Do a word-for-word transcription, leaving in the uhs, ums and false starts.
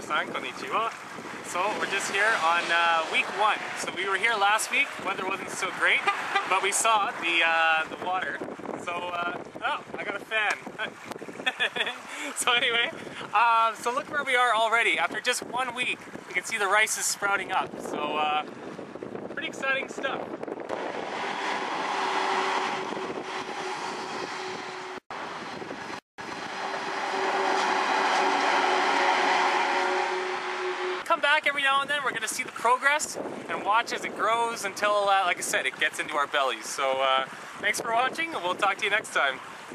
Minasan, konnichiwa. So we're just here on uh, week one. So we were here last week. Weather wasn't so great, but we saw the uh, the water. So uh, oh, I got a fan. So anyway, um, so look where we are already. After just one week, you can see the rice is sprouting up. So uh, pretty exciting stuff. Come back every now and then. We're going to see the progress and watch as it grows until, uh, like I said, it gets into our bellies. So uh, thanks for watching, and we'll talk to you next time.